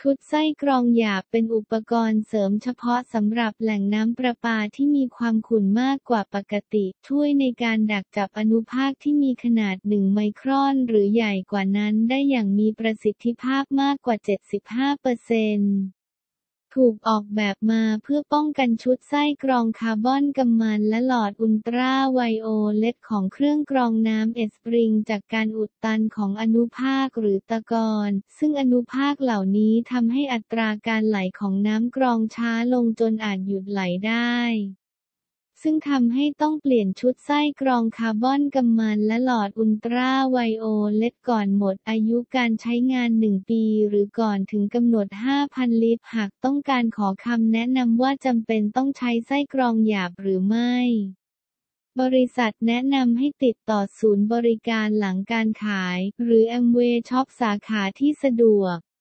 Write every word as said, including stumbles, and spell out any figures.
ชุดไส้กรองหยาบเป็นอุปกรณ์เสริมเฉพาะสำหรับแหล่งน้ำประปาที่มีความขุ่นมากกว่าปกติช่วยในการดักจับอนุภาคที่มีขนาดหนึ่งไมครอนหรือใหญ่กว่านั้นได้อย่างมีประสิทธิภาพมากกว่า เจ็ดสิบห้าเปอร์เซ็นต์ ถูกออกแบบมาเพื่อป้องกันชุดไส้กรองคาร์บอนกำมันและหลอดอุลตราไวโอเลตของเครื่องกรองน้ำเอสปริงจากการอุดตันของอนุภาคหรือตะกอนซึ่งอนุภาคเหล่านี้ทำให้อัตราการไหลของน้ำกรองช้าลงจนอาจหยุดไหลได้ซึ่งทำให้ต้องเปลี่ยนชุดไส้กรองคาร์บอนกำมันและหลอดอุลตราไวโอเลตก่อนหมดอายุการใช้งานหนึ่งปีหรือก่อนถึงกำหนด ห้าพัน ลิตรหากต้องการขอคำแนะนำว่าจำเป็นต้องใช้ไส้กรองหยาบหรือไม่บริษัทแนะนำให้ติดต่อศูนย์บริการหลังการขายหรือ แอมเวย์ ช็อป สาขาที่สะดวก